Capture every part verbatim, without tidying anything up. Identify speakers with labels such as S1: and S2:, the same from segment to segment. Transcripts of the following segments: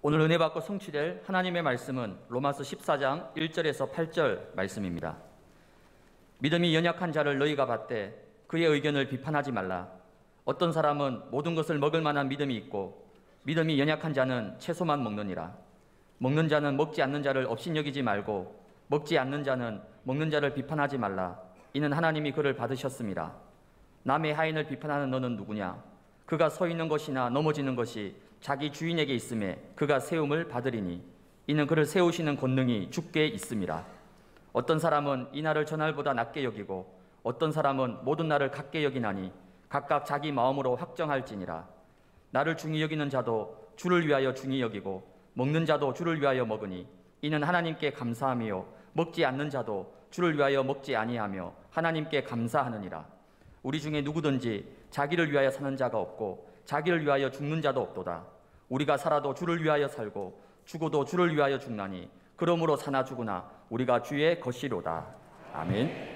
S1: 오늘 은혜 받고 성취될 하나님의 말씀은 로마서 십사 장 일 절에서 팔 절 말씀입니다. 믿음이 연약한 자를 너희가 받되 그의 의견을 비판하지 말라. 어떤 사람은 모든 것을 먹을 만한 믿음이 있고 믿음이 연약한 자는 채소만 먹느니라. 먹는 자는 먹지 않는 자를 업신여기지 말고 먹지 않는 자는 먹는 자를 비판하지 말라. 이는 하나님이 그를 받으셨습니다. 남의 하인을 비판하는 너는 누구냐? 그가 서 있는 것이나 넘어지는 것이 자기 주인에게 있음에 그가 세움을 받으리니 이는 그를 세우시는 권능이 주께 있음이라. 어떤 사람은 이 날을 저날보다 낮게 여기고 어떤 사람은 모든 날을 같게 여기나니 각각 자기 마음으로 확정할지니라. 나를 중히 여기는 자도 주를 위하여 중히 여기고 먹는 자도 주를 위하여 먹으니 이는 하나님께 감사함이요 먹지 않는 자도 주를 위하여 먹지 아니하며 하나님께 감사하느니라. 우리 중에 누구든지 자기를 위하여 사는 자가 없고 자기를 위하여 죽는 자도 없도다. 우리가 살아도 주를 위하여 살고 죽어도 주를 위하여 죽나니 그러므로 사나 죽으나 우리가 주의 것이로다. 아멘.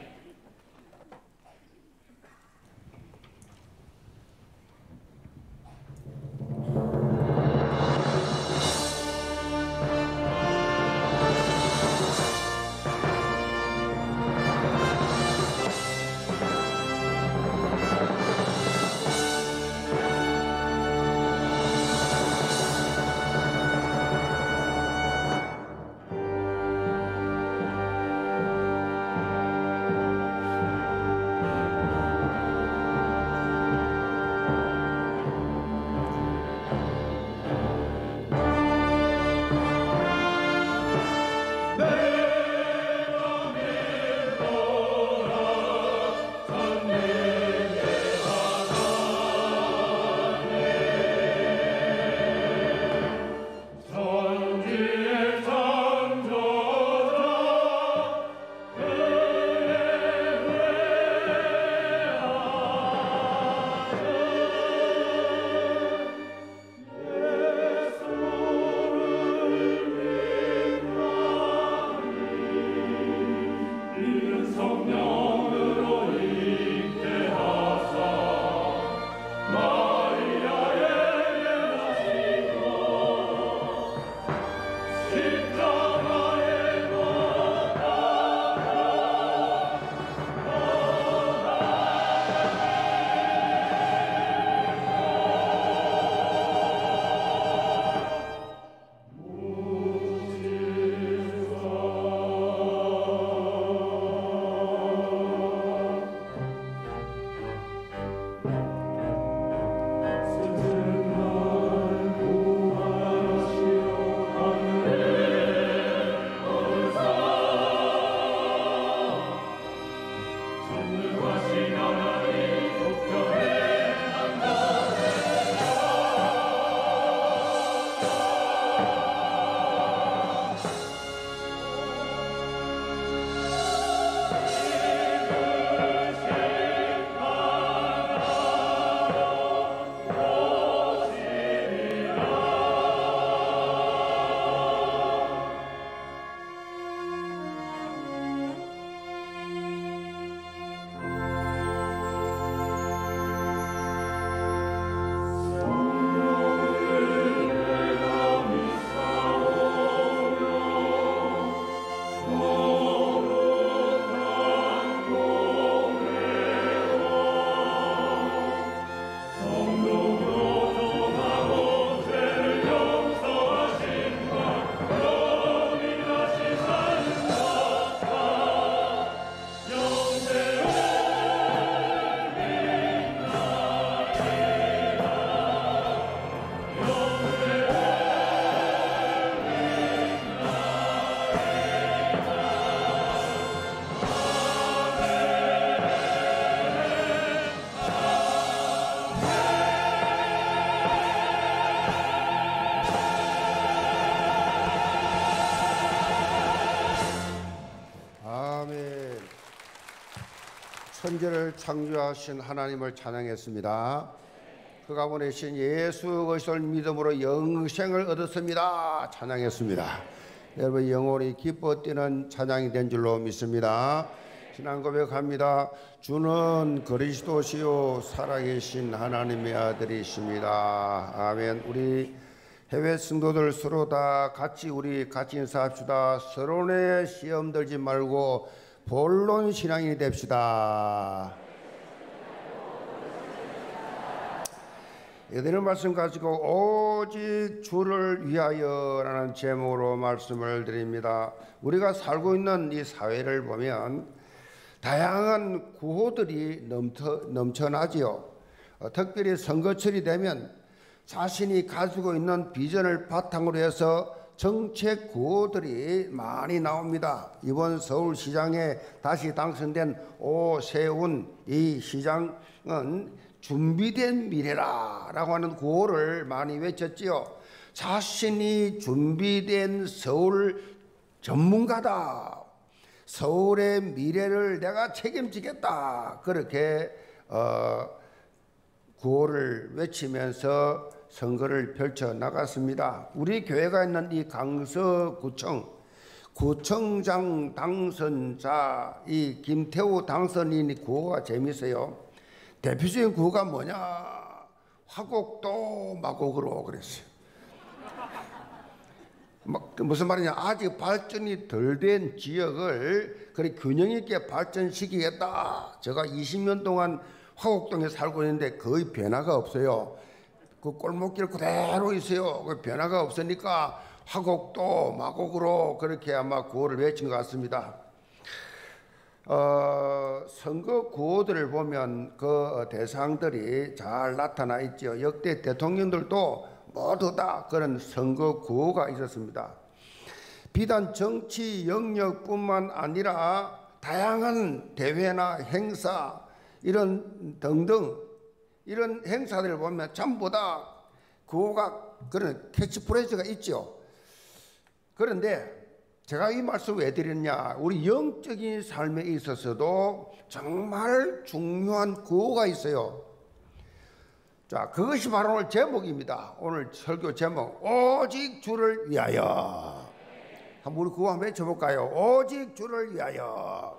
S2: 천지를 창조하신 하나님을 찬양했습니다. 그가 보내신 예수 그리스도를 믿음으로 영생을 얻었습니다. 찬양했습니다. 여러분 영혼이 기뻐 뛰는 찬양이 된 줄로 믿습니다. 신앙 고백합니다. 주는 그리스도시요 살아계신 하나님의 아들이십니다. 아멘. 우리 해외 성도들 서로 다 같이 우리 같이 인사합시다. 서론에 시험 들지 말고 본론 신앙인이 됩시다. 이들의 말씀 가지고 오직 주를 위하여라는 제목으로 말씀을 드립니다. 우리가 살고 있는 이 사회를 보면 다양한 구호들이 넘쳐, 넘쳐나지요. 어, 특별히 선거철이 되면 자신이 가지고 있는 비전을 바탕으로 해서 정책 구호들이 많이 나옵니다. 이번 서울시장에 다시 당선된 오세훈 이 시장은 준비된 미래라 라고 하는 구호를 많이 외쳤지요. 자신이 준비된 서울 전문가다. 서울의 미래를 내가 책임지겠다. 그렇게 어, 구호를 외치면서 선거를 펼쳐 나갔습니다. 우리 교회가 있는 이 강서구청 구청장 당선자 이 김태우 당선인이 구호가 재밌어요. 대표적인 구호가 뭐냐? 화곡도 마곡으로 그랬어요. 막 무슨 말이냐? 아직 발전이 덜 된 지역을 그래 균형 있게 발전시키겠다. 제가 이십 년 동안 화곡동에 살고 있는데 거의 변화가 없어요. 그 골목길 그대로 있어요. 그 변화가 없으니까 화곡도 마곡으로 그렇게 아마 구호를 외친 것 같습니다. 어, 선거 구호들을 보면 그 대상들이 잘 나타나 있죠. 역대 대통령들도 모두 다 그런 선거 구호가 있었습니다. 비단 정치 영역뿐만 아니라 다양한 대회나 행사 이런 등등 이런 행사들을 보면 전부 다 구호가 그런 캐치프레이즈가 있죠. 그런데 제가 이 말씀을 왜 드렸냐? 우리 영적인 삶에 있어서도 정말 중요한 구호가 있어요. 자, 그것이 바로 오늘 제목입니다. 오늘 설교 제목 오직 주를 위하여. 한번 우리 구호 한번 외쳐볼까요? 오직 주를 위하여.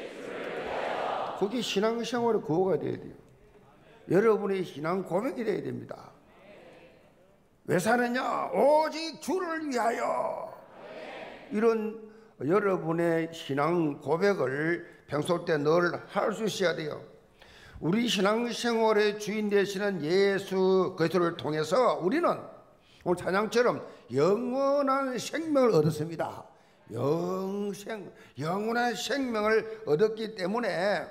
S2: 그게 신앙생활의 구호가 되어야 돼요. 여러분의 신앙 고백이 되어야 됩니다. 왜 사느냐? 오직 주를 위하여. 이런 여러분의 신앙 고백을 평소 때 늘 할 수 있어야 돼요. 우리 신앙생활의 주인 되시는 예수 그리스도를 통해서 우리는 오늘 찬양처럼 영원한 생명을 얻었습니다. 영생, 영원한 생명을 얻었기 때문에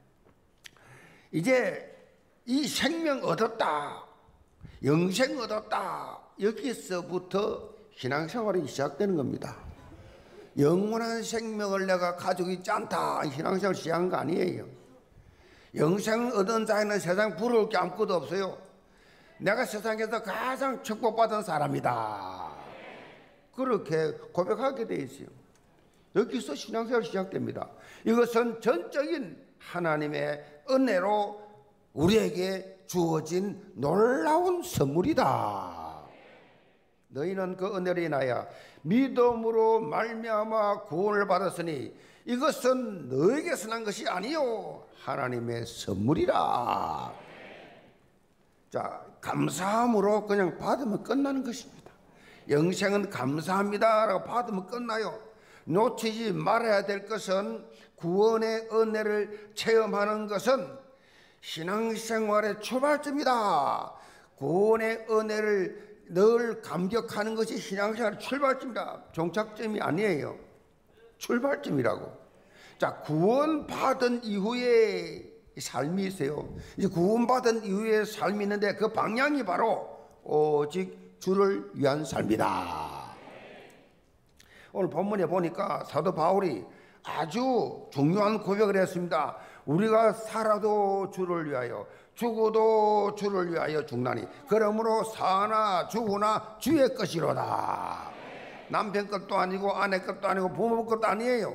S2: 이제 이 생명 얻었다, 영생 얻었다, 여기서부터 신앙생활이 시작되는 겁니다. 영원한 생명을 내가 가지고 있지 않다, 신앙생활 시작한 거 아니에요. 영생을 얻은 자에는 세상 부러울 게 아무것도 없어요. 내가 세상에서 가장 축복받은 사람이다, 그렇게 고백하게 돼 있어요. 여기서 신앙생활이 시작됩니다. 이것은 전적인 하나님의 은혜로 우리에게 주어진 놀라운 선물이다. 너희는 그 은혜로 인하여 믿음으로 말미암아 구원을 받았으니 이것은 너에게서 난 것이 아니요 하나님의 선물이라. 자, 감사함으로 그냥 받으면 끝나는 것입니다. 영생은 감사합니다라고 받으면 끝나요. 놓치지 말아야 될 것은 구원의 은혜를 체험하는 것은 신앙생활의 출발점이다. 구원의 은혜를 늘 감격하는 것이 신앙생활의 출발점이다. 종착점이 아니에요. 출발점이라고. 자, 구원받은 이후에 삶이 있어요. 이제 구원받은 이후에 삶이 있는데 그 방향이 바로 오직 주를 위한 삶이다. 오늘 본문에 보니까 사도 바울이 아주 중요한 고백을 했습니다. 우리가 살아도 주를 위하여, 죽어도 주를 위하여 죽나니 그러므로 사나 죽으나 주의 것이로다. 남편 것도 아니고 아내 것도 아니고 부모 것도 아니에요.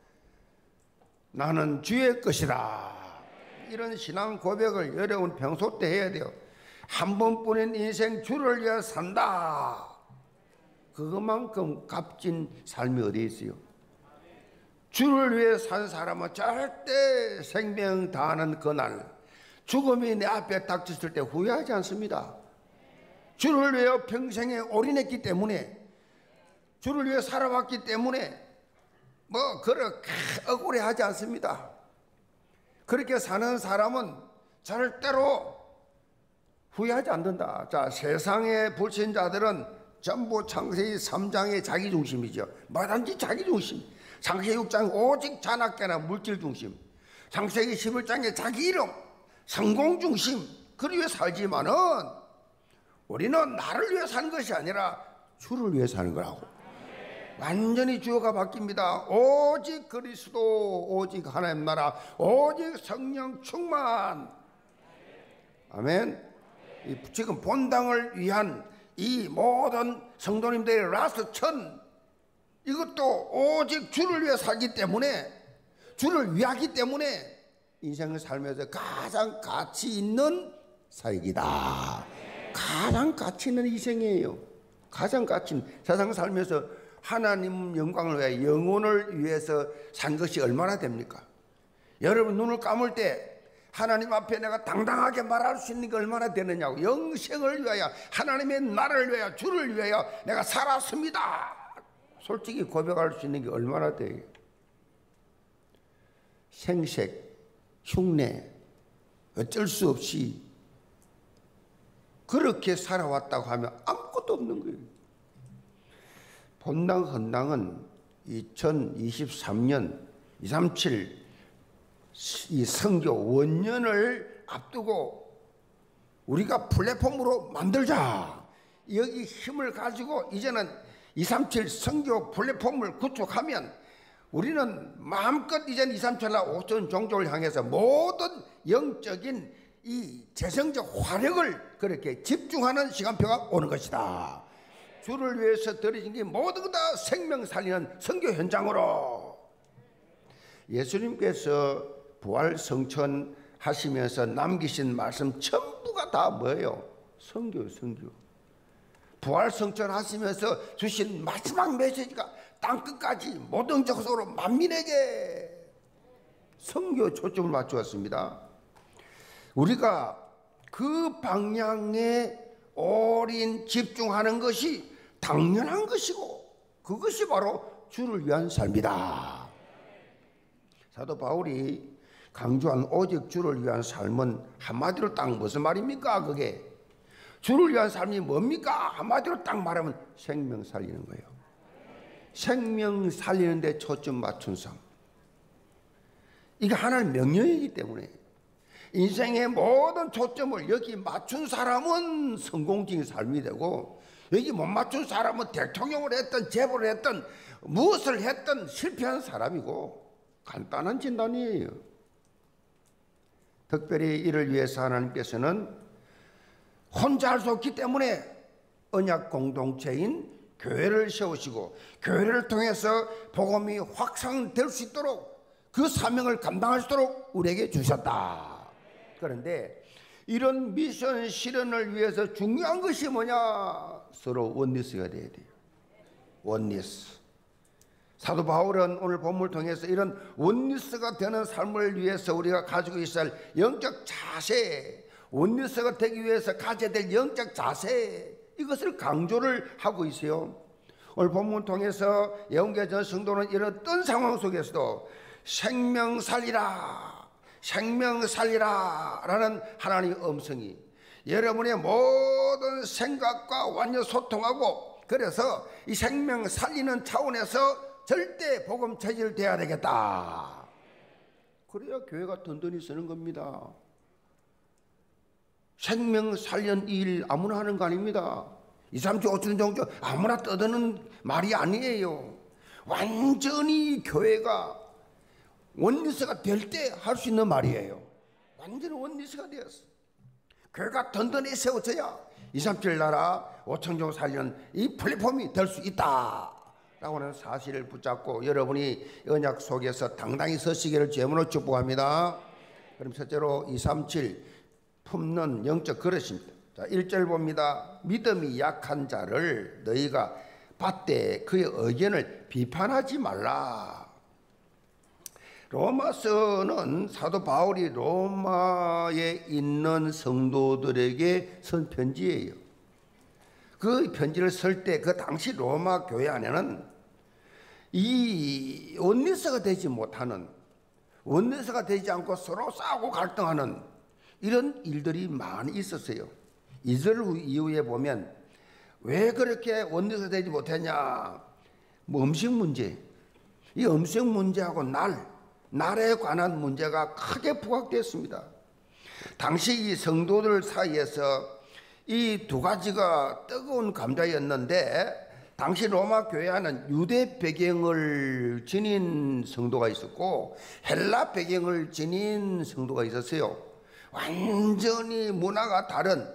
S2: 나는 주의 것이다. 이런 신앙 고백을 여러분 평소 때 해야 돼요. 한 번뿐인 인생 주를 위해 산다. 그것만큼 값진 삶이 어디 있어요? 주를 위해 산 사람은 절대 생명 다하는 그날 죽음이 내 앞에 닥쳤을 때 후회하지 않습니다. 주를 위해 평생에 올인했기 때문에, 주를 위해 살아왔기 때문에 뭐 그렇게 억울해하지 않습니다. 그렇게 사는 사람은 절대로 후회하지 않는다. 자, 세상의 불신자들은 전부 창세기 삼 장의 자기중심이죠. 뭐든지 자기중심. 창세기 육 장 오직 잔악계나 물질중심. 창세기 십일 장의 자기 이름, 성공중심. 그를 위해 살지만은 우리는 나를 위해 사는 것이 아니라 주를 위해 사는 거라고. 완전히 주어가 바뀝니다. 오직 그리스도, 오직 하나님 나라, 오직 성령 충만. 아멘. 이 지금 본당을 위한 이 모든 성도님들의 라스트 천, 이것도 오직 주를 위해 살기 때문에, 주를 위하기 때문에 인생을 살면서 가장 가치 있는 사역이다. 가장 가치 있는 희생이에요. 가장 가치 있는, 세상 살면서 하나님 영광을 위해, 영혼을 위해서 산 것이 얼마나 됩니까? 여러분 눈을 감을 때 하나님 앞에 내가 당당하게 말할 수 있는 게 얼마나 되느냐고. 영생을 위하여, 하나님의 나라를 위하여, 주를 위하여 내가 살았습니다. 솔직히 고백할 수 있는 게 얼마나 돼요? 생색, 흉내, 어쩔 수 없이 그렇게 살아왔다고 하면 아무것도 없는 거예요. 본당 헌당은 이천이십삼 년 이백삼십칠 이 선교 원년을 앞두고 우리가 플랫폼으로 만들자, 여기 힘을 가지고 이제는 이백삼십칠 선교 플랫폼을 구축하면 우리는 마음껏 이제는 이백삼십칠나 오천 종족을 향해서 모든 영적인 이 재정적 화력을 그렇게 집중하는 시간표가 오는 것이다. 주를 위해서 드려진 게 모두 다 생명 살리는 선교 현장으로. 예수님께서 부활 성천 하시면서 남기신 말씀 전부가 다 뭐예요? 선교, 선교. 부활 성천 하시면서 주신 마지막 메시지가 땅끝까지 모든 적으로 만민에게 선교 초점을 맞추었습니다. 우리가 그 방향에 올인 집중하는 것이 당연한 것이고, 그것이 바로 주를 위한 삶이다. 사도 바울이 강조한 오직 주를 위한 삶은 한마디로 딱 무슨 말입니까? 그게 주를 위한 삶이 뭡니까? 한마디로 딱 말하면 생명 살리는 거예요. 생명 살리는 데 초점 맞춘 삶. 이게 하나의 명령이기 때문에 인생의 모든 초점을 여기 맞춘 사람은 성공적인 삶이 되고, 여기 못 맞춘 사람은 대통령을 했든 재벌을 했든 무엇을 했든 실패한 사람이고, 간단한 진단이에요. 특별히 이를 위해서 하나님께서는 혼자 할 수 없기 때문에 언약 공동체인 교회를 세우시고, 교회를 통해서 복음이 확산될 수 있도록 그 사명을 감당할 수 있도록 우리에게 주셨다. 그런데 이런 미션 실현을 위해서 중요한 것이 뭐냐? 서로 원리스가 돼야 돼요. 원리스. 사도 바울은 오늘 본문을 통해서 이런 원리스가 되는 삶을 위해서 우리가 가지고 있어야 할 영적 자세, 원리스가 되기 위해서 가져야 될 영적 자세, 이것을 강조를 하고 있어요. 오늘 본문을 통해서 영계전 성도는 이런 어떤 상황 속에서도 생명 살리라, 생명 살리라 라는 하나님의 음성이 여러분의 모든 생각과 완전 소통하고, 그래서 이 생명 살리는 차원에서 절대 복음 체질돼야 되겠다. 그래야 교회가 든든히 쓰는 겁니다. 생명 살리는 일 아무나 하는 거 아닙니다. 이삼주 오천 정도 아무나 떠드는 말이 아니에요. 완전히 교회가 원리스가 될 때 할 수 있는 말이에요. 완전히 원리스가 되었어. 교회가 든든히 세워져야 이삼칠 나라 오천 종 살리는 이 플랫폼이 될 수 있다 라고 하는 사실을 붙잡고 여러분이 언약 속에서 당당히 서시기를 주님으로 축복합니다. 그럼 첫째로 이삼칠 품는 영적 그릇입니다. 자, 일 절 봅니다. 믿음이 약한 자를 너희가 받되 그의 의견을 비판하지 말라. 로마서는 사도 바울이 로마에 있는 성도들에게 쓴 편지예요. 그 편지를 쓸 때 그 당시 로마 교회 안에는 이 원내서가 되지 못하는, 원내서가 되지 않고 서로 싸우고 갈등하는 이런 일들이 많이 있었어요. 이 절 이후에 보면 왜 그렇게 원내서 되지 못했냐, 뭐 음식 문제, 이 음식 문제하고 날, 날에 관한 문제가 크게 부각됐습니다. 당시 이 성도들 사이에서 이 두 가지가 뜨거운 감자였는데, 당시 로마 교회 안은 유대 배경을 지닌 성도가 있었고 헬라 배경을 지닌 성도가 있었어요. 완전히 문화가 다른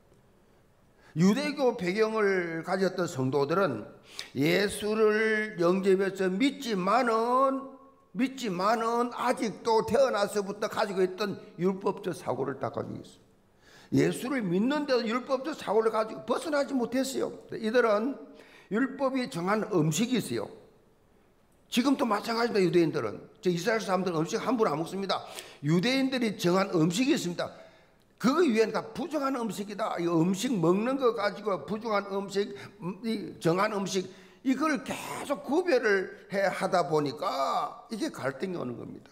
S2: 유대교 배경을 가졌던 성도들은 예수를 영접해서 믿지만은 믿지만은 아직도 태어나서부터 가지고 있던 율법적 사고를 딱 가지고 있어요. 예수를 믿는데도 율법적 사고를 가지고 벗어나지 못했어요. 이들은 율법이 정한 음식이 있어요. 지금도 마찬가지입니다. 유대인들은, 저 이스라엘 사람들은 음식 함부로 안 먹습니다. 유대인들이 정한 음식이 있습니다. 그 위에는 다 부정한 음식이다. 이 음식 먹는 거 가지고 부정한 음식, 정한 음식, 이걸 계속 구별을 해 하다 보니까 이게 갈등이 오는 겁니다.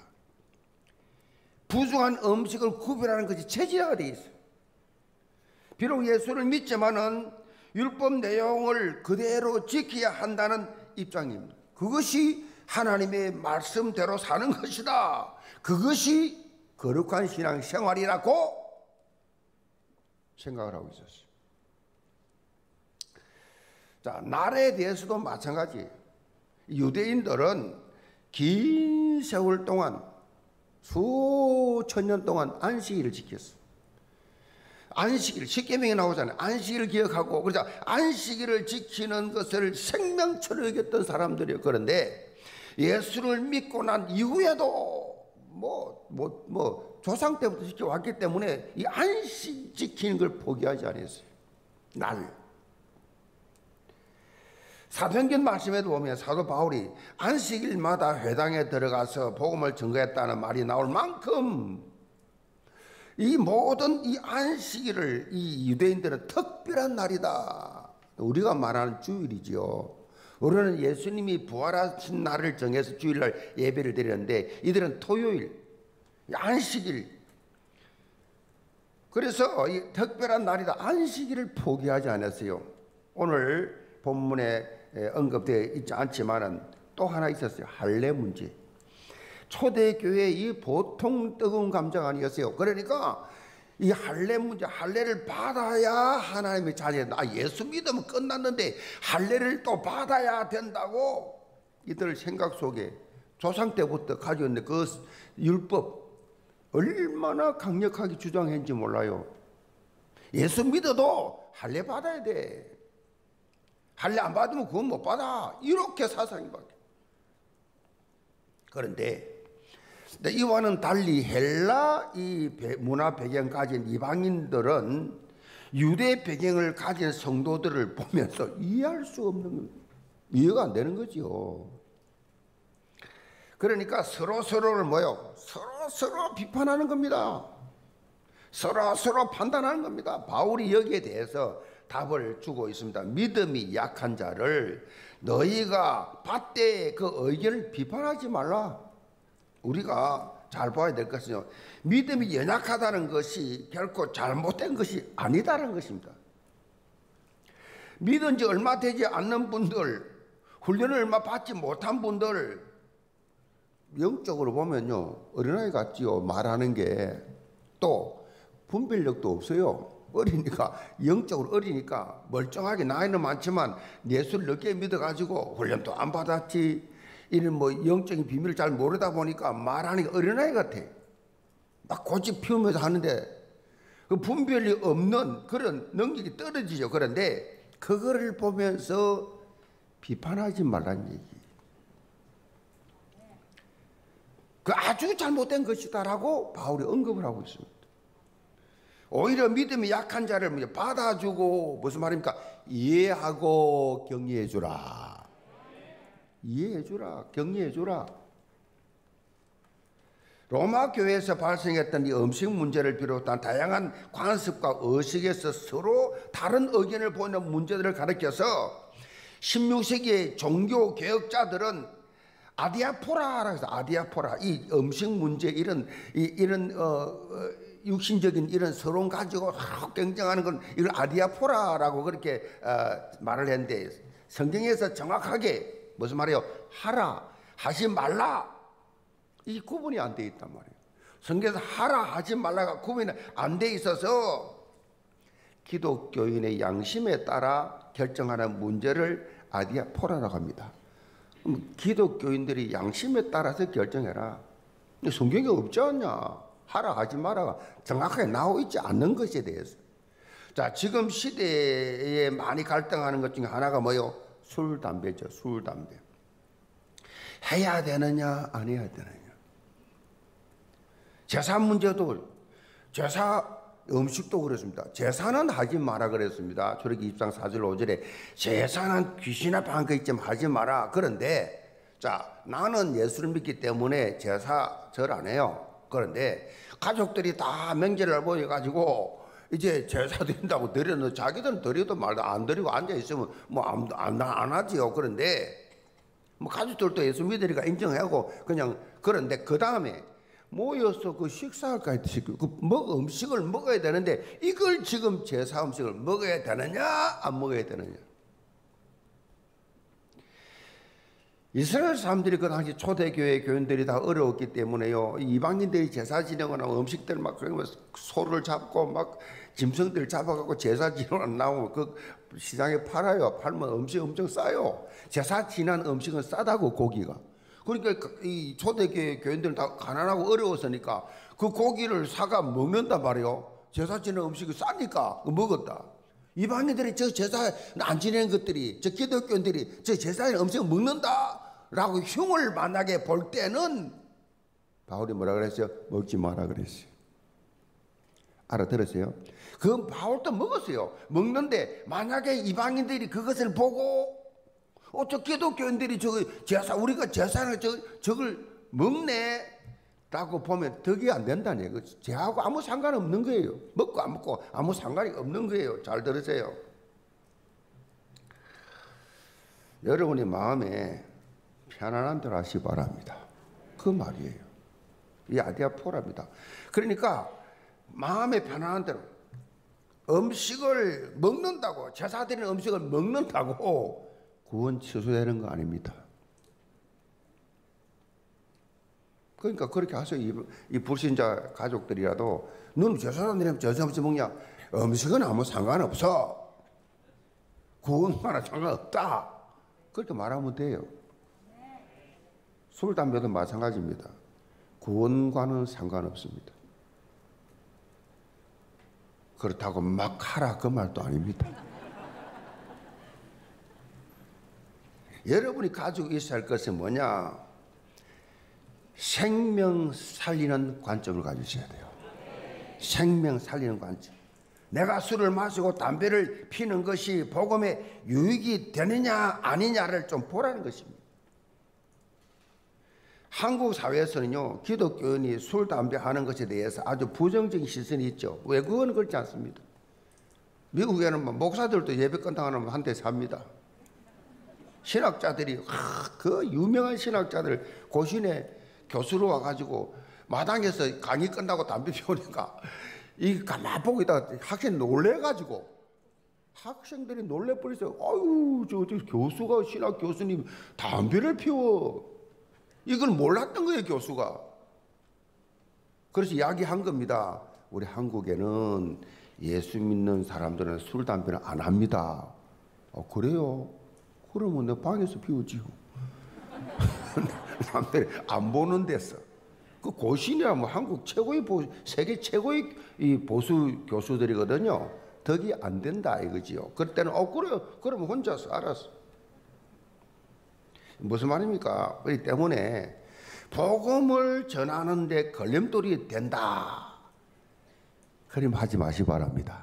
S2: 부정한 음식을 구별하는 것이 체질화가 되어 있어요. 비록 예수를 믿지만은 율법 내용을 그대로 지켜야 한다는 입장입니다. 그것이 하나님의 말씀대로 사는 것이다. 그것이 거룩한 신앙 생활이라고 생각을 하고 있었어요. 자, 날에 대해서도 마찬가지. 유대인들은 긴 세월 동안, 수천 년 동안 안식일을 지켰어요. 안식일, 십계명에 나오잖아요. 안식일을 기억하고, 그러자 안식일을 지키는 것을 생명처럼 여겼던 사람들이에요. 그런데 예수를 믿고 난 이후에도 뭐, 뭐, 뭐, 조상 때부터 지켜왔기 때문에 이 안식 지키는 걸 포기하지 않았어요. 날. 사도행전 말씀에도 보면 사도 바울이 안식일마다 회당에 들어가서 복음을 전거했다는 말이 나올 만큼 이 모든 이 안식일을 이 유대인들은 특별한 날이다. 우리가 말하는 주일이지요. 우리는 예수님이 부활하신 날을 정해서 주일날 예배를 드리는데 이들은 토요일, 안식일. 그래서 이 특별한 날이다. 안식일을 포기하지 않았어요. 오늘 본문에 언급되어 있지 않지만은 또 하나 있었어요. 할례 문제. 초대교회의 이 보통 뜨거운 감정 아니었어요. 그러니까 이 할례 문제, 할례를 받아야 하나님의 자녀다. 아, 예수 믿으면 끝났는데 할례를 또 받아야 된다고 이들 생각 속에 조상 때부터 가지고 있는 그 율법 얼마나 강력하게 주장했는지 몰라요. 예수 믿어도 할례 받아야 돼. 할례 안 받으면 그건 못 받아. 이렇게 사상이 바뀌어요. 그런데 이와는 달리 헬라 이 문화 배경 가진 이방인들은 유대 배경을 가진 성도들을 보면서 이해할 수 없는, 이해가 안 되는 거죠. 그러니까 서로 서로를 뭐요? 서로 서로 비판하는 겁니다. 서로 서로 판단하는 겁니다. 바울이 여기에 대해서 답을 주고 있습니다. 믿음이 약한 자를 너희가 밭대의 그 의견을 비판하지 말라. 우리가 잘 봐야 될 것은요, 믿음이 연약하다는 것이 결코 잘못된 것이 아니다라는 것입니다. 믿은 지 얼마 되지 않는 분들, 훈련을 얼마 받지 못한 분들, 영적으로 보면요 어린아이 같지요. 말하는 게 또 분별력도 없어요. 어리니까, 영적으로 어리니까 멀쩡하게 나이는 많지만 예수를 늦게 믿어가지고 훈련도 안 받았지, 이런 뭐 영적인 비밀을 잘 모르다 보니까 말하는 게 어린아이 같아. 막 고집 피우면서 하는데 그 분별이 없는 그런 능력이 떨어지죠. 그런데 그거를 보면서 비판하지 말라는 얘기. 그 아주 잘못된 것이다라고 바울이 언급을 하고 있습니다. 오히려 믿음이 약한 자를 받아주고, 무슨 말입니까? 이해하고 격려해주라. 이해해주라, 격려해주라. 로마 교회에서 발생했던 이 음식 문제를 비롯한 다양한 관습과 의식에서 서로 다른 의견을 보는 문제들을 가리켜서 십육 세기의 종교 개혁자들은 아디아포라라고 해서 아디아포라 이 음식 문제 이런 이, 이런 어, 어, 육신적인 이런 서론 가지고 경쟁하는 건 이걸 아디아포라라고 그렇게 어, 말을 했는데 성경에서 정확하게 무슨 말이에요? 하라 하지 말라 이 구분이 안 돼 있단 말이에요. 성경에서 하라 하지 말라가 구분이 안 돼 있어서 기독교인의 양심에 따라 결정하는 문제를 아디아포라라고 합니다. 기독교인들이 양심에 따라서 결정해라. 성경에 없지 않냐? 하라 하지 마라가 정확하게 나와 있지 않는 것에 대해서. 자, 지금 시대에 많이 갈등하는 것 중에 하나가 뭐요? 술, 담배죠. 술, 담배. 해야 되느냐, 안 해야 되느냐. 제사 문제도, 제사 음식도 그렇습니다. 제사는 하지 마라 그랬습니다. 출애굽기 이십장 사절 오절에 제사는 귀신 앞에 한 거 있지만 하지 마라. 그런데 자, 나는 예수를 믿기 때문에 제사 절 안 해요. 그런데 가족들이 다 명절을 모여가지고 이제 제사 드린다고 드려도 자기들은 드려도 말도 안 드리고 앉아 있으면 뭐 안 안 하지요. 그런데 뭐 가족들도 예수 믿으니까 인정하고 그냥 그런데 그 다음에 모여서 그 식사할까지 그 먹 음식을 먹어야 되는데 이걸 지금 제사 음식을 먹어야 되느냐 안 먹어야 되느냐. 이스라엘 사람들이 그 당시 초대교회 교인들이 다 어려웠기 때문에요. 이방인들이 제사 지내거나 음식들 막 그러면 소를 잡고 막 짐승들 잡아갖고 제사 지내고 나오면 그 시장에 팔아요. 팔면 음식 엄청 싸요. 제사 지난 음식은 싸다고 고기가. 그러니까 이 초대교회 교인들은 다 가난하고 어려웠으니까 그 고기를 사가 먹는단 말이에요. 제사 지낸 음식이 싸니까 먹었다. 이방인들이 저 제사 안 지내는 것들이 저 기독교인들이 저 제사에 음식을 먹는다라고 흉을 만나게 볼 때는 바울이 뭐라 그랬어요? 먹지 마라 그랬어요. 알아들었어요? 그 바울도 먹었어요. 먹는데 만약에 이방인들이 그것을 보고 어, 저 기독교인들이 저 제사 우리가 제사를 저 저걸 먹네. 라고 보면 덕이 안 된다는 얘기예요. 쟤하고 아무 상관없는 거예요. 먹고 안 먹고 아무 상관이 없는 거예요. 잘 들으세요. 여러분의 마음에 편안한 대로 하시기 바랍니다. 그 말이에요. 이 아디아포라입니다. 그러니까 마음에 편안한 대로 음식을 먹는다고 제사 드리는 음식을 먹는다고 구원 취소되는 거 아닙니다. 그러니까 그렇게 하세요. 이, 이 불신자 가족들이라도 너는 제사 드리면 제사 없이 먹냐? 음식은 아무 상관없어. 구원과는 상관없다. 그렇게 말하면 돼요. 술, 담배도 마찬가지입니다. 구원과는 상관없습니다. 그렇다고 막 하라 그 말도 아닙니다. 여러분이 가지고 있어야 할 것은 뭐냐? 생명 살리는 관점을 가지셔야 돼요. 생명 살리는 관점. 내가 술을 마시고 담배를 피는 것이 복음에 유익이 되느냐 아니냐를 좀 보라는 것입니다. 한국 사회에서는요, 기독교인이 술, 담배 하는 것에 대해서 아주 부정적인 시선이 있죠. 외국은 그렇지 않습니다. 미국에는 뭐 목사들도 예배 끝나고 한 대 삽니다. 신학자들이 하, 그 유명한 신학자들 고신에 교수로 와가지고 마당에서 강의 끝나고 담배 피우니까 이 가만 보고 있다가 학생 놀래가지고 학생들이 놀래버렸어요. 아유 저, 저 교수가 신학 교수님 담배를 피워. 이걸 몰랐던 거예요 교수가. 그래서 이야기한 겁니다. 우리 한국에는 예수 믿는 사람들은 술 담배는 안 합니다. 어, 그래요? 그러면 내 방에서 피우지요. 담배를 안 보는 데서. 그 고신이야 뭐 한국 최고의 보, 세계 최고의 이 보수 교수들이거든요. 덕이 안 된다 이거지요. 그럴 때는 어 그래요. 그러면 혼자서 알았어. 무슨 말입니까? 그렇기 때문에 복음을 전하는데 걸림돌이 된다. 그럼 하지 마시기 바랍니다.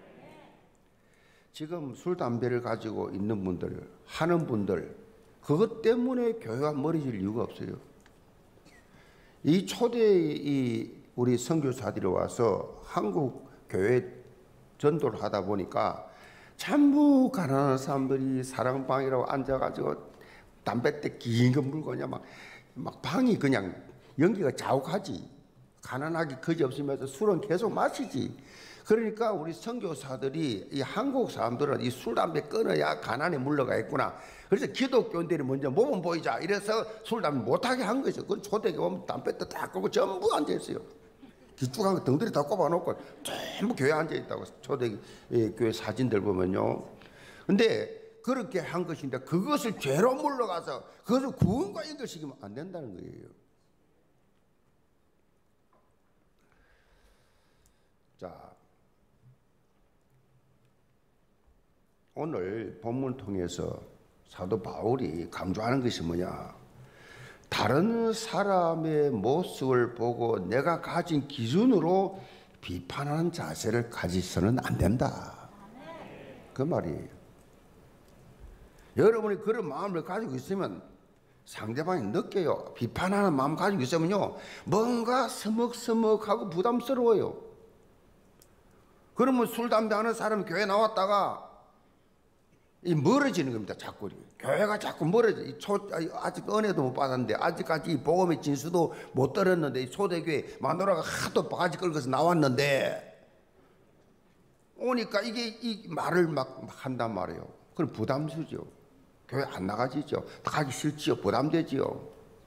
S2: 지금 술, 담배를 가지고 있는 분들, 하는 분들, 그것 때문에 교회가 멀어질 이유가 없어요. 이 초대 이 우리 선교사들이 와서 한국 교회 전도를 하다 보니까 전부 가난한 사람들이 사랑방이라고 앉아가지고 담뱃대 긴 거 물고 그냥 막, 막 방이 그냥 연기가 자욱하지. 가난하기 그지없으면서 술은 계속 마시지. 그러니까 우리 선교사들이 이 한국 사람들은 이 술 담배 끊어야 가난에 물러가 있구나. 그래서 기독교인들이 먼저 몸은 보이자 이래서 술 담배 못하게 한 거죠. 그건 초대교회 보면 담배도 다 끌고 전부 앉아 있어요. 기쭉한 거 덩들이 다 꼽아놓고 전부 교회 앉아 있다고 초대교회 사진들 보면요. 근데 그렇게 한 것인데 그것을 죄로 물러가서 그것을 구원과 연결시키면 안 된다는 거예요. 자, 오늘 본문을 통해서 사도 바울이 강조하는 것이 뭐냐? 다른 사람의 모습을 보고 내가 가진 기준으로 비판하는 자세를 가지서는 안 된다. 그 말이에요. 여러분이 그런 마음을 가지고 있으면 상대방이 느껴요. 비판하는 마음 가지고 있으면요, 뭔가 서먹서먹하고 부담스러워요. 그러면 술, 담배 하는 사람이 교회 나왔다가 이 멀어지는 겁니다. 자꾸 교회가 자꾸 멀어져. 이 초, 아직 은혜도 못 받았는데 아직까지 이 복음의 진수도 못 들었는데 이 초대교회 마누라가 하도 바가지 끌고서 나왔는데 오니까 이게 이 말을 막 한단 말이에요. 그럼 부담스죠. 교회 안 나가지죠. 가기 싫지요. 부담되지요.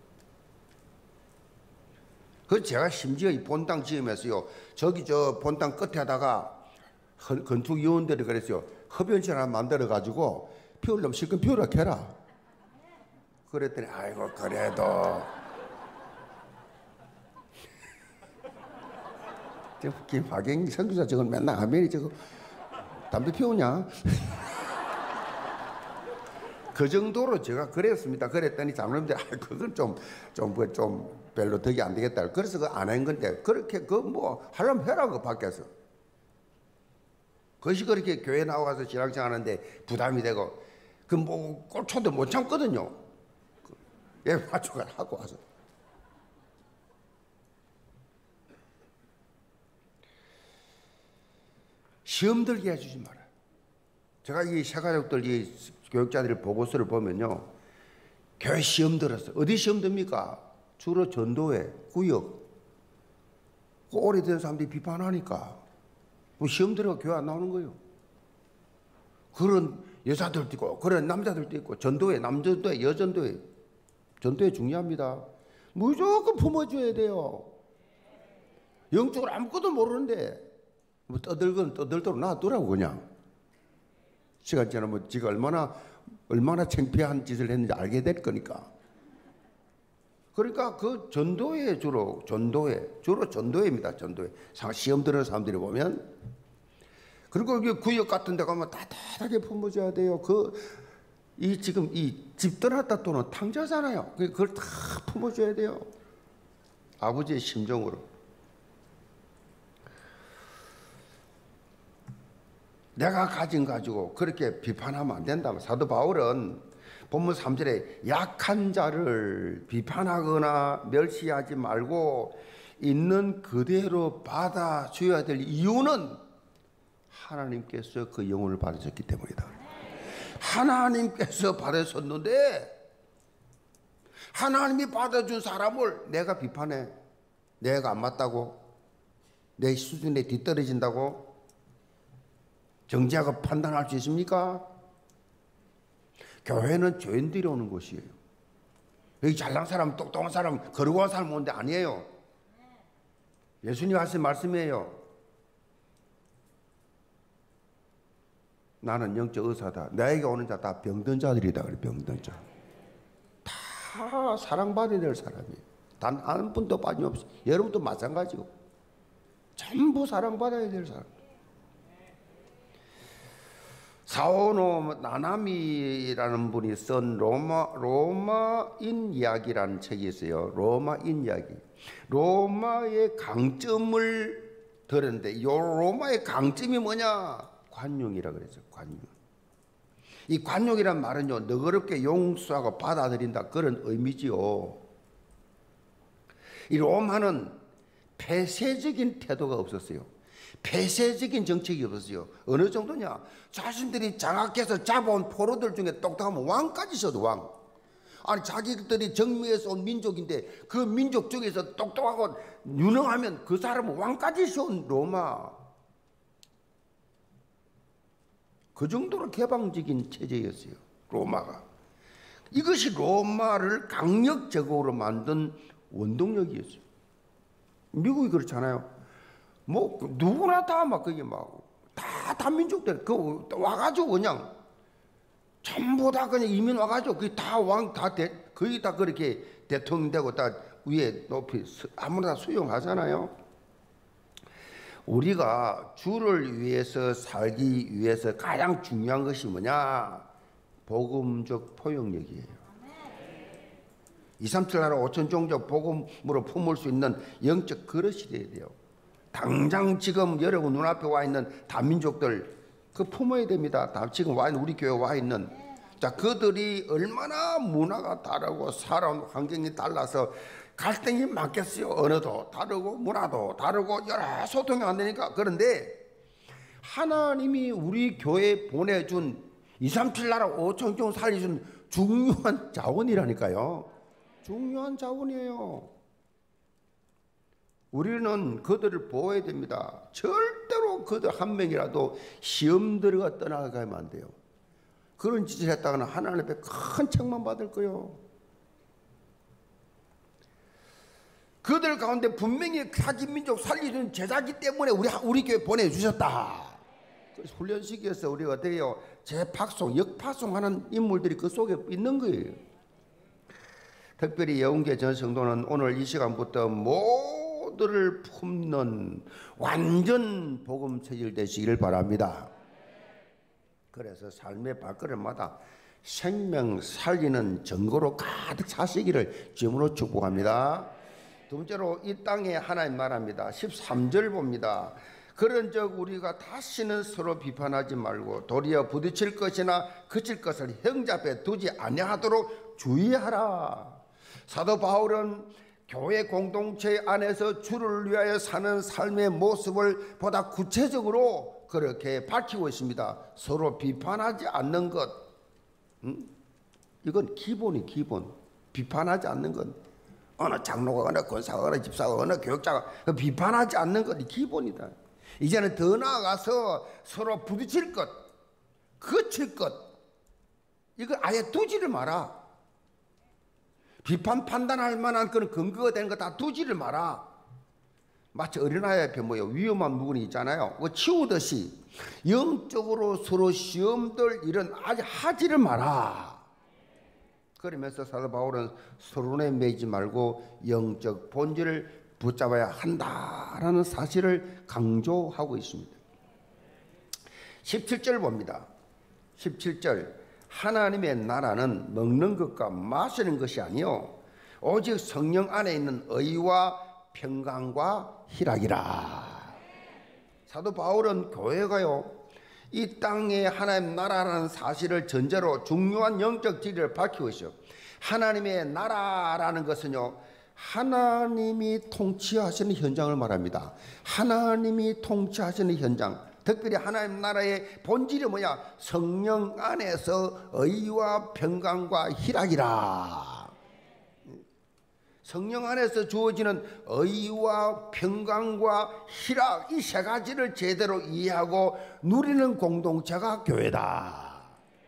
S2: 그 제가 심지어 이 본당 지으면서요, 저기 저 본당 끝에 하다가 건축 위원들이 그랬어요. 흡연실 하나 만들어 가지고 피우려면 실컷 피우라 해라. 그랬더니 아이고 그래도 김학영 선교사 저건 맨날 하면이 저거 담배 피우냐? 그 정도로 제가 그랬습니다. 그랬더니 장로님들 아 그건 좀좀 좀 별로 덕이 안 되겠다. 그래서 그 안 한 건데 그렇게 그 뭐 하려면 해라 그 밖에서. 그것이 그렇게 교회 나와서 신앙생활 하는데 부담이 되고 그 뭐 꼴초도 못 참거든요. 예, 맞춰가 하고 와서. 시험 들게 해주지 마라. 제가 이 새가족들 이 교육자들 보고서를 보면요, 교회 시험 들었어요. 어디 시험 듭니까? 주로 전도회, 구역. 그 오래된 사람들이 비판하니까 뭐 시험 들어가 교회 안 나오는 거예요. 그런 여자들도 있고 그런 남자들도 있고 전도회, 남전도회, 여전도회. 전도회 중요합니다. 무조건 품어줘야 돼요. 영적으로 아무것도 모르는데 뭐 떠들건 떠들도록 놔두라고 그냥. 시간 지나면 지가 얼마나 얼마나 창피한 짓을 했는지 알게 될 거니까. 그러니까 그 전도회 주로 전도회 주로 전도회입니다. 전도회. 시험 들은 사람들이 보면 그리고 이게 구역 같은 데 가면 따뜻하게 품어줘야 돼요. 그 이 지금 이 집 떠났다 또는 탕자잖아요. 그걸 다 품어줘야 돼요. 아버지의 심정으로. 내가 가진 가지고 그렇게 비판하면 안 된다. 사도 바울은 본문 삼 절에 약한 자를 비판하거나 멸시하지 말고 있는 그대로 받아줘야 될 이유는 하나님께서 그 영혼을 받으셨기 때문이다. 하나님께서 받으셨는데 하나님이 받아준 사람을 내가 비판해. 내가 안 맞다고? 내 수준에 뒤떨어진다고? 정지하고 판단할 수 있습니까? 교회는 죄인들이 오는 곳이에요. 여기 잘난 사람, 똑똑한 사람, 거룩한 사람 오는데 아니에요. 예수님 하신 말씀이에요. 나는 영적 의사다. 나에게 오는 자 다 병든 자들이다. 그래, 병든 자. 다 사랑받아야 될 사람이에요. 단 한 분도 빠짐없이. 여러분도 마찬가지고. 전부 사랑받아야 될 사람. 사오노 나나미라는 분이 쓴 로마, 로마인 이야기라는 책이 있어요. 로마인 이야기. 로마의 강점을 들었는데 이 로마의 강점이 뭐냐? 관용이라 그랬죠. 관용. 이 관용이란 말은요, 너그럽게 용서하고 받아들인다 그런 의미지요. 이 로마는 폐쇄적인 태도가 없었어요. 폐쇄적인 정책이 없었어요. 어느 정도냐? 자신들이 장악해서 잡아온 포로들 중에 똑똑하면 왕까지 써도 왕. 아니 자기들이 정미에서 온 민족인데 그 민족 중에서 똑똑하고 유능하면 그 사람은 왕까지 써온 로마. 그 정도로 개방적인 체제였어요. 로마가. 이것이 로마를 강력제국으로 만든 원동력이었어요. 미국이 그렇잖아요. 뭐 누구나 다 막 그게 막 다 다민족들 그 와가지고 그냥 전부 다 그냥 이민 와가지고 그 다 왕 다 거의 다 그렇게 대통령 되고 다 위에 높이 아무나 다 수용하잖아요. 우리가 주를 위해서 살기 위해서 가장 중요한 것이 뭐냐? 복음적 포용력이에요. 이삼칠 나라 오천 종족 복음으로 품을 수 있는 영적 그릇이 돼야 돼요. 당장 지금 여러분 눈앞에 와 있는 다민족들 그 품어야 됩니다. 다 지금 와 있는 우리 교회 와 있는 자 그들이 얼마나 문화가 다르고 살아온 환경이 달라서 갈등이 많겠어요. 언어도 다르고 문화도 다르고 여러 소통이 안 되니까. 그런데 하나님이 우리 교회에 보내준 이삼칠 나라 오천 종 살려준 중요한 자원이라니까요. 중요한 자원이에요. 우리는 그들을 보호해야 됩니다. 절대로 그들 한 명이라도 시험 들어가 떠나가면 안 돼요. 그런 짓을 했다가는 하나님 앞에 큰 책만 받을 거예요. 그들 가운데 분명히 자기 민족 살리는 제자기 때문에 우리 우리 교회 보내주셨다. 그래서 훈련시켜서 우리가 어떻게 해요? 재파송, 역파송하는 인물들이 그 속에 있는 거예요. 특별히 영계 전 성도는 오늘 이 시간부터 모두를 품는 완전 복음 체질 되시기를 바랍니다. 그래서 삶의 발걸음마다 생명 살리는 증거로 가득 차시기를 주님으로 축복합니다. 두 번째로 이 땅에 하나님 말합니다. 십삼 절 봅니다. 그런즉 우리가 다시는 서로 비판하지 말고 도리어 부딪힐 것이나 그칠 것을 형제 앞에 두지 아니하도록 주의하라. 사도 바울은 교회 공동체 안에서 주를 위하여 사는 삶의 모습을 보다 구체적으로 그렇게 밝히고 있습니다. 서로 비판하지 않는 것, 음? 이건 기본이 기본. 비판하지 않는 것, 어느 장로가 어느 권사가 어느 집사가 어느 교육자가 비판하지 않는 것이 기본이다. 이제는 더 나아가서 서로 부딪힐 것, 그칠 것, 이거 아예 두지를 마라. 비판 판단할 만한 그런 근거가 되는 거 다 두지를 마라. 마치 어린아이 앞에 뭐요 위험한 물건이 있잖아요. 그거 치우듯이 영적으로 서로 시험들 일은 아직 하지를 마라. 그러면서 사도 바울은 서론에 매지 말고 영적 본질을 붙잡아야 한다라는 사실을 강조하고 있습니다. 십칠 절 봅니다. 십칠 절 하나님의 나라는 먹는 것과 마시는 것이 아니요 오직 성령 안에 있는 의와 평강과 희락이라. 사도 바울은 교회가요 이 땅에 하나님 나라라는 사실을 전제로 중요한 영적 진리를 밝히고 있어요. 하나님의 나라라는 것은요 하나님이 통치하시는 현장을 말합니다. 하나님이 통치하시는 현장, 특별히 하나님 나라의 본질이 뭐냐? 성령 안에서 의와 평강과 희락이라. 성령 안에서 주어지는 의와 평강과 희락, 이 세 가지를 제대로 이해하고 누리는 공동체가 교회다.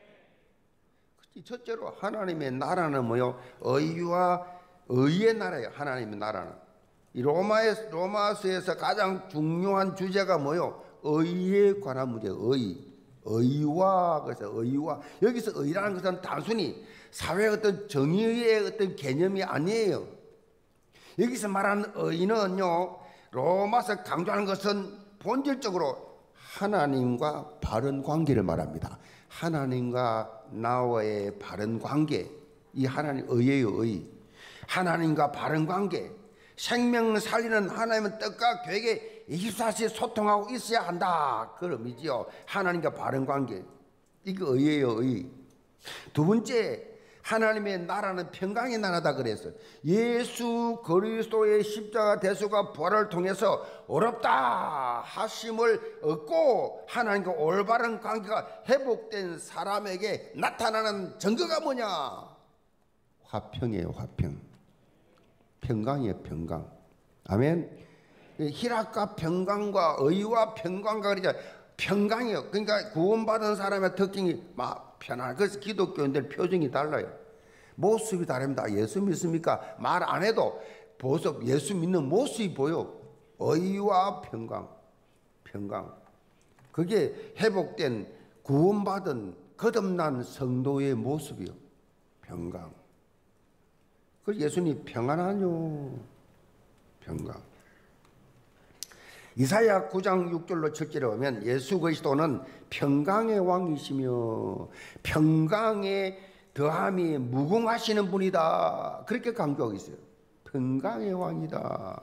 S2: 첫째로 하나님의 나라는 뭐요? 의와 의의 나라예요. 하나님의 나라는. 이 로마의 로마서에서 가장 중요한 주제가 뭐요? 의에 관한 문제. 의, 의와 그래서 의와 여기서 의라는 것은 단순히 사회의 어떤 정의의 어떤 개념이 아니에요. 여기서 말하는 의는요, 로마서 강조하는 것은 본질적으로 하나님과 바른 관계를 말합니다. 하나님과 나와의 바른 관계, 이 하나님 의예요, 의. 하나님과 바른 관계, 생명을 살리는 하나님의 뜻과 계획에 이십사 시에 소통하고 있어야 한다. 그 의미지요. 하나님과 바른 관계, 이게 의예요, 의. 두 번째, 하나님의 나라는 평강의 나라다 그랬어요. 예수 그리스도의 십자가 대수가 부활을 통해서 어렵다 하심을 얻고 하나님과 올바른 관계가 회복된 사람에게 나타나는 증거가 뭐냐? 화평이에요. 화평. 평강이에요. 평강. 아멘. 희락과 평강과 의와 평강과 그러자 평강이요. 그러니까 구원받은 사람의 특징이 막 편안. 그래서 기독교인들 표정이 달라요. 모습이 다릅니다. 예수 믿습니까? 말 안 해도 보석 예수 믿는 모습이 보여. 의와 평강, 평강. 그게 회복된 구원받은 거듭난 성도의 모습이요. 평강. 그 예수님 평안하뇨. 평강. 이사야 구 장 육 절로 칠 절에 보면 예수 그리스도는 평강의 왕이시며 평강의 더함이 무궁하시는 분이다. 그렇게 강조하고 있어요. 평강의 왕이다.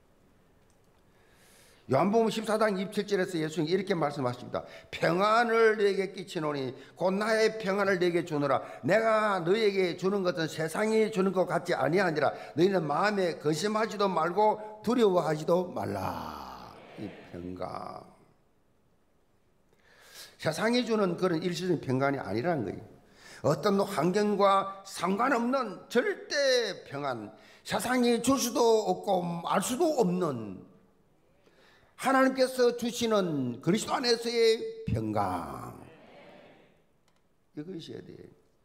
S2: 요한복음 십사 장 이십칠 절에서 예수님이 이렇게 말씀하십니다. 평안을 너에게 끼치노니 곧 나의 평안을 너에게 주노라. 내가 너에게 주는 것은 세상이 주는 것 같지 아니하니라. 너희는 마음에 근심하지도 말고 두려워하지도 말라. 이 평강. 세상이 주는 그런 일시적인 평강이 아니라는 거예요. 어떤 환경과 상관없는 절대 평안. 세상이 줄 수도 없고 알 수도 없는 하나님께서 주시는 그리스도 안에서의 평강. 이거 있어야 돼요.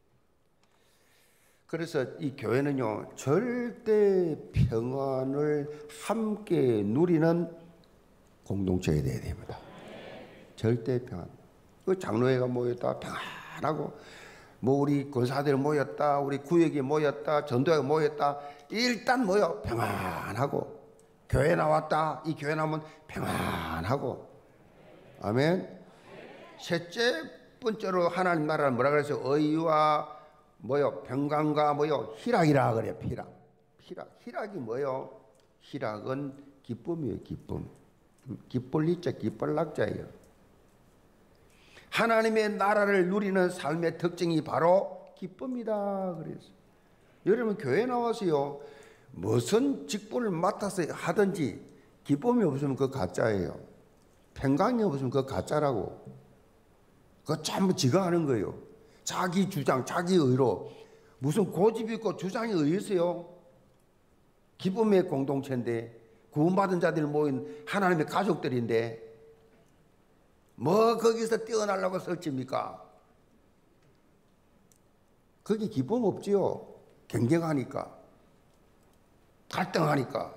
S2: 그래서 이 교회는요, 절대 평안을 함께 누리는 공동체가 되어야 됩니다. 절대 평안. 그 장로회가 모였다 평안하고, 뭐 우리 권사들 모였다, 우리 구역이 모였다, 전도회가 모였다, 일단 모여 평안하고, 교회 나왔다, 이 교회 나오면 평안하고. 아멘. 셋째 번째로 하나님 나라는 뭐라 그랬어요? 의와 뭐요? 평강과 뭐요? 희락이라 그래요. 희락. 희락. 희락이 뭐요? 희락은 기쁨이에요. 기쁨. 기쁠 리자, 기쁠 낙자예요. 하나님의 나라를 누리는 삶의 특징이 바로 기쁨이다 그랬어요. 여러분 교회 나와서요, 무슨 직분을 맡아서 하든지 기쁨이 없으면 그거 가짜예요. 평강이 없으면 그거 가짜라고. 그거 전부 지가 하는 거예요. 자기 주장, 자기 의로. 무슨 고집이 있고 주장이 어디 있어요? 기쁨의 공동체인데, 구원받은 자들 모인 하나님의 가족들인데 뭐 거기서 뛰어나려고 설칩니까? 거기 기쁨 없지요. 경쟁하니까, 갈등하니까.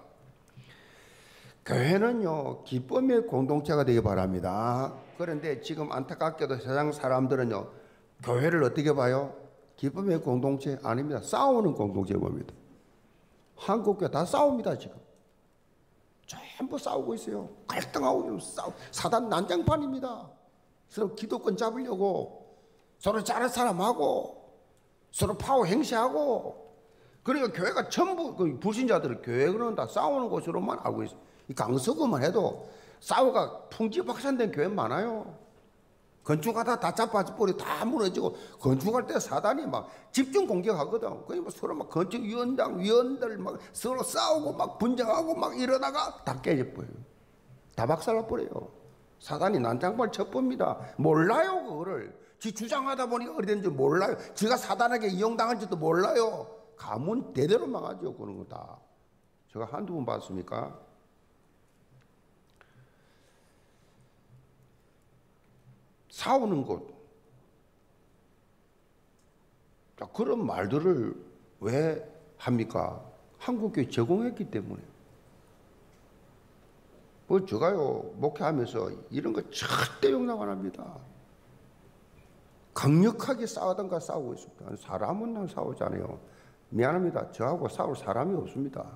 S2: 교회는요, 기쁨의 공동체가 되기 바랍니다. 그런데 지금 안타깝게도 세상 사람들은요, 교회를 어떻게 봐요? 기쁨의 공동체 아닙니다. 싸우는 공동체 봅니다. 한국교회 다 싸웁니다. 지금 전부 싸우고 있어요. 갈등하고 싸우. 사단 난장판입니다. 서로 기득권 잡으려고, 서로 잘할 사람하고, 서로 파워 행시하고. 그러니까 교회가 전부 그 불신자들은 교회 그런다 싸우는 곳으로만 알고 있어요. 이 강서구만 해도 싸우가 풍지박산된 교회 많아요. 건축하다 다 자빠져버리고 다 무너지고, 건축할 때 사단이 막 집중 공격하거든. 그러니까 서로 막 건축위원장, 위원들 막 서로 싸우고 막 분쟁하고 막 이러다가 다 깨져버려요. 다 박살나버려요. 사단이 난장발 쳤봅니다. 몰라요, 그거를. 지 주장하다 보니까 그래 되는지 몰라요. 지가 사단에게 이용당할지도 몰라요. 가문 대대로 망하죠, 그런 거 다. 제가 한두 번 봤습니까? 싸우는 곳. 자, 그런 말들을 왜 합니까? 한국교회 제공했기 때문에. 뭐 제가요, 목회하면서 이런 거 절대 용납 안 합니다. 강력하게 싸우던가 싸우고 있습니다. 사람은 난 싸우지 않아요. 미안합니다. 저하고 싸울 사람이 없습니다.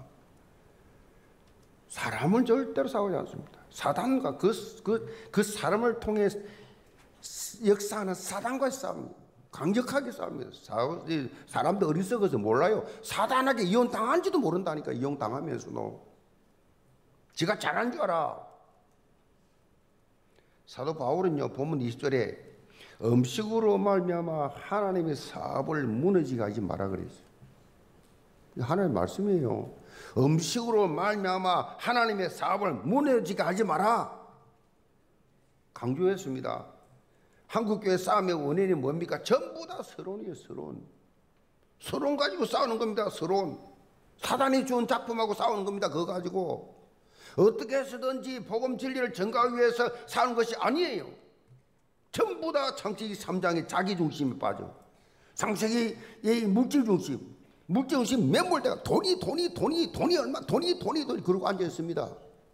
S2: 사람은 절대로 싸우지 않습니다. 사단과 그, 그, 그 사람을 통해 역사하는 사단과의 싸움, 강력하게 싸웁니다. 사람들 어리석어서 몰라요. 사단에게 이용당한지도 모른다니까. 이용당하면서도 지가 잘한 줄 알아. 사도 바울은요, 본문 이십 절에 음식으로 말미암아 하나님의 사업을 무너지게 하지 마라 그랬어요. 하나님의 말씀이에요. 음식으로 말미암아 하나님의 사업을 무너지게 하지 마라 강조했습니다. 한국교회 싸움의 원인이 뭡니까? 전부 다 서론이에요. 서론. 서론 가지고 싸우는 겁니다. 서론. 사단이 준 작품하고 싸우는 겁니다. 그거 가지고 어떻게 해서든지 복음 진리를 전가하기 위해서 사는 것이 아니에요. 전부 다 창세기 삼 장의 자기 중심에 빠져. 창세기 물질 중심, 물질 중심 매몰대가 돈이 돈이 돈이 돈이 얼마 돈이 돈이 돈이 그러고 앉아 있습니다.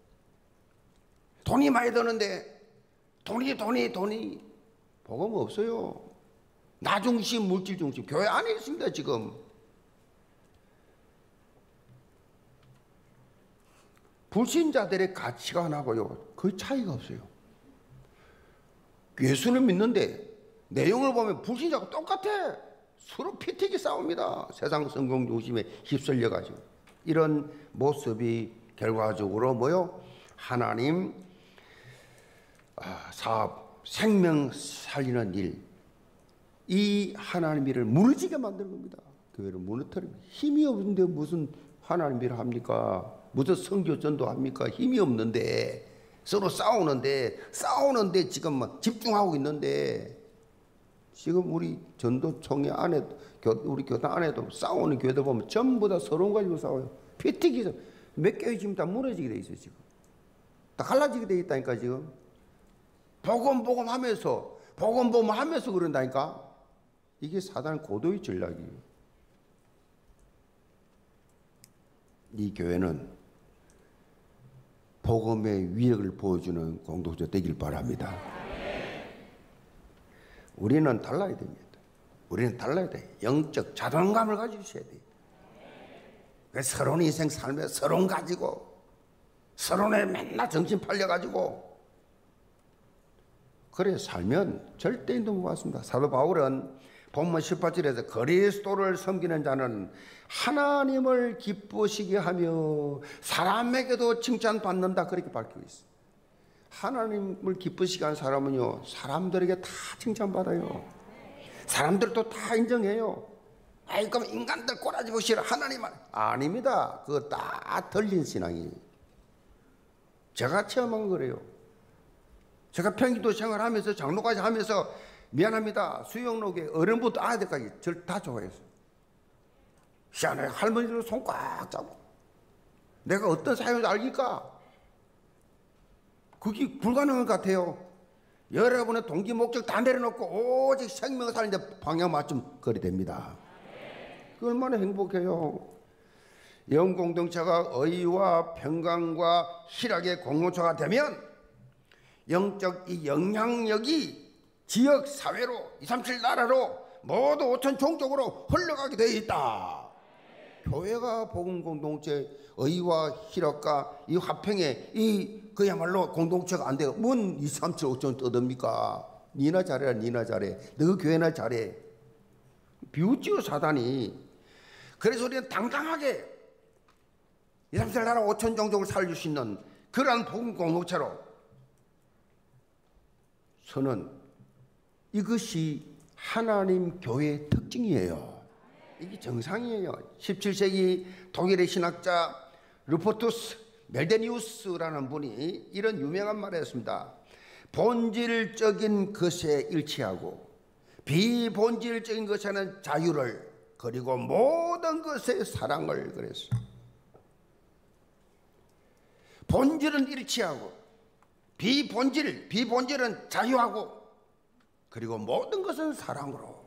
S2: 돈이 많이 드는데 돈이 돈이 돈이 복음 없어요. 나 중심, 물질 중심. 교회 안에 있습니다. 지금 불신자들의 가치관하고요 거의 차이가 없어요. 예수를 믿는데 내용을 보면 불신자하고 똑같아. 서로 피튀기 싸웁니다. 세상 성공 중심에 휩쓸려 가지고. 이런 모습이 결과적으로 뭐요? 하나님 아, 사업, 생명 살리는 일, 이 하나님 일을 무너지게 만드는 겁니다. 교회를 무너뜨립니다. 힘이 없는데 무슨 하나님 일을 합니까? 무슨 선교 전도합니까? 힘이 없는데 서로 싸우는데 싸우는데 지금 막 집중하고 있는데 지금 우리 전도총회 안에 우리 교단 안에도 싸우는 교회들 보면 전부 다 서로 가지고 싸워요. 피튀기서 몇 개의 지금 다 무너지게 돼 있어요. 지금 다 갈라지게 돼 있다니까. 지금 복음 복음 하면서 복음 복음 하면서 그런다니까. 이게 사단 고도의 전략이에요. 이 교회는 복음의 위력을 보여주는 공동체 되길 바랍니다. 우리는 달라야 됩니다. 우리는 달라야 돼. 영적 자존감을 가지고 있어야 돼. 그래서 서론 인생 살면서 서론 가지고 서론에 맨날 정신 팔려가지고 그래 살면 절대 인도 못 받습니다. 사도 바울은 본문 십팔 절에서 그리스도를 섬기는 자는 하나님을 기쁘시게 하며 사람에게도 칭찬받는다 그렇게 밝히고 있어요. 하나님을 기쁘시게 하는 사람은요 사람들에게 다 칭찬받아요. 사람들도 다 인정해요. 아이 그럼 인간들 꼬라지 보시라 하나님은 아닙니다. 그거 다 들린 신앙이에요. 제가 체험한 거래요. 제가 평기도 생활하면서 장로까지 하면서 미안합니다. 수영록에 어른부터 아이들까지 저를 다 좋아했어요. 희한해. 할머니들 손 꽉 잡고 내가 어떤 사연인지 알기까? 그게 불가능한 것 같아요. 여러분의 동기 목적 다 내려놓고 오직 생명을 살리는데 방향 맞춤 거리 됩니다. 그 얼마나 행복해요. 영 공동체가 의와 평강과 희락의 공동체가 되면 영적 이 영향력이 지역 사회로 이삼칠 나라로 모두 오천 종족으로 흘러가게 되어 있다. 교회가 복음 공동체 의와 희락과 이 화평에 이 그야말로 공동체가 안 돼요. 뭔 이삼칠 오천 떠듭니까? 니나 잘해라 니나 잘해. 너 교회나 잘해. 비웃지요 사단이. 그래서 우리는 당당하게 이삼칠 나라 오천 종족을 살릴 수 있는 그러한 복음 공동체로 서는 이것이 하나님 교회의 특징이에요. 이게 정상이에요. 십칠 세기 독일의 신학자 루포투스 멜데니우스라는 분이 이런 유명한 말을 했습니다. 본질적인 것에 일치하고 비본질적인 것에는 자유를 그리고 모든 것에 사랑을 그랬어요. 본질은 일치하고 비본질, 비본질은 자유하고 그리고 모든 것은 사랑으로.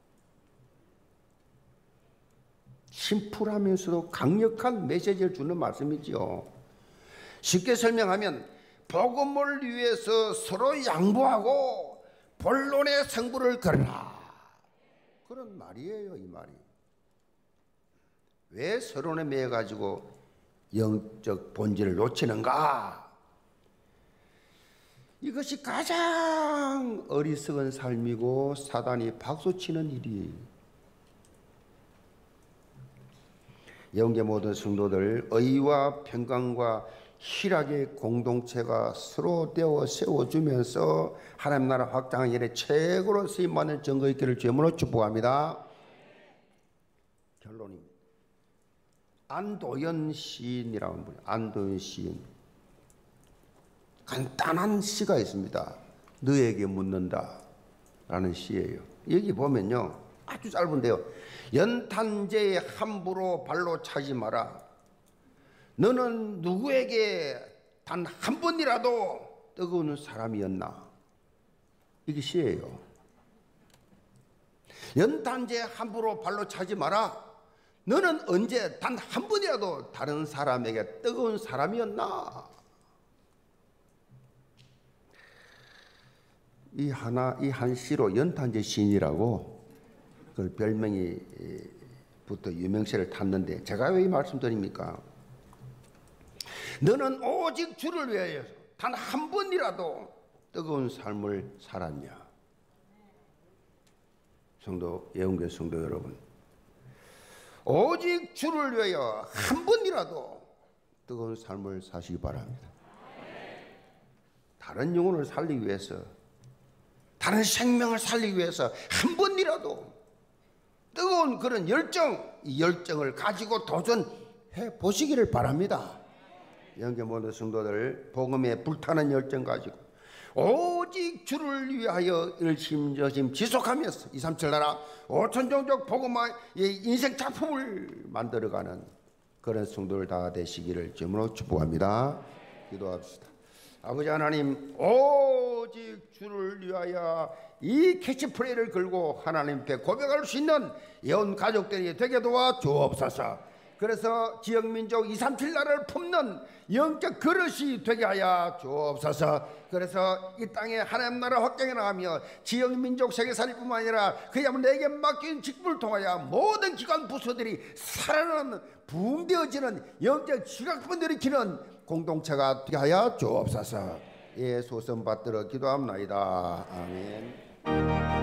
S2: 심플하면서도 강력한 메시지를 주는 말씀이지요. 쉽게 설명하면 복음을 위해서 서로 양보하고 본론의 승부를 걸어라. 그런 말이에요. 이 말이. 왜 서론에 매여 가지고 영적 본질을 놓치는가? 이것이 가장 어리석은 삶이고 사단이 박수치는 일이에요. 영계 모든 성도들 의와 평강과 희락의 공동체가 서로 떼어 세워주면서 하나님 나라 확장의 일에 최고로 쓰임받는 증거 있기를 주님으로 축복합니다. 결론입니다. 안도연 시인이라고 하는 분이 안도연 시인, 간단한 시가 있습니다. 너에게 묻는다 라는 시예요. 여기 보면요, 아주 짧은데요. 연탄재에 함부로 발로 차지 마라. 너는 누구에게 단 한 번이라도 뜨거운 사람이었나? 이게 시예요. 연탄재에 함부로 발로 차지 마라. 너는 언제 단 한 번이라도 다른 사람에게 뜨거운 사람이었나? 이 하나, 이 한 시로 연탄재 시인이라고 그 별명이 부터 유명세를 탔는데, 제가 왜 이 말씀 드립니까? 너는 오직 주를 위하여 단 한 번이라도 뜨거운 삶을 살았냐? 성도, 예언교회 성도 여러분, 오직 주를 위하여 한 번이라도 뜨거운 삶을 사시기 바랍니다. 다른 영혼을 살리기 위해서, 다른 생명을 살리기 위해서 한 번이라도 뜨거운 그런 열정, 이 열정을 가지고 도전해 보시기를 바랍니다. 영계 모든 성도들, 복음에 불타는 열정 가지고 오직 주를 위하여 일심저심 지속하면서 이삼칠 나라 오천종족 복음화의 인생 작품을 만들어가는 그런 성도들 다 되시기를 주님으로 축복합니다. 기도합시다. 아버지 하나님, 오직 주를 위하여 이 캐치프레이를 걸고 하나님께 고백할 수 있는 예언 가족들이 되게 도와 주옵소서. 그래서 지역민족 이삼칠 나라를 품는 영적 그릇이 되게 하여 주옵소서. 그래서 이 땅에 하나님 나라 확장해 나가며 지역민족 세계살이뿐만 아니라 그야말로 내게 맡긴 직분을 통하여 모든 기관 부서들이 살아나는 부흥되어지는 영적 지각분을 일으키는 공동체가 되게 하여 주옵소서. 예, 소선 받들어 기도합나이다. 아멘.